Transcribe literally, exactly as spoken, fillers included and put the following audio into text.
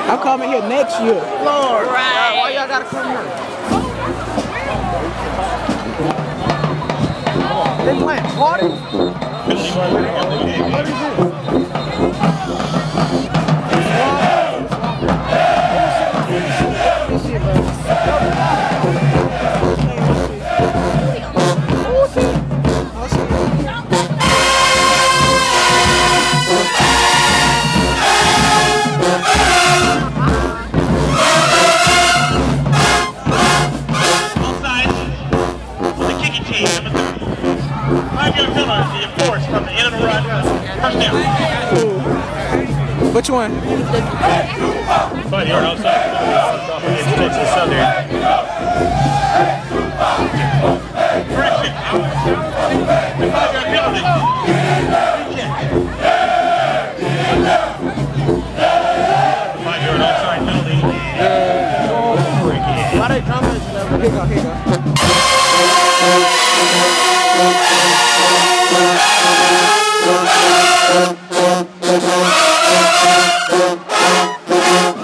I'm coming here next year. Lord, right. Why y'all gotta come here? They playing party? What is it? Which one? Five yard outside. TxSU there. Correction. Five yard penalty. Five yard outside penalty. Why they jumping? Here you go, here you go. Thank you.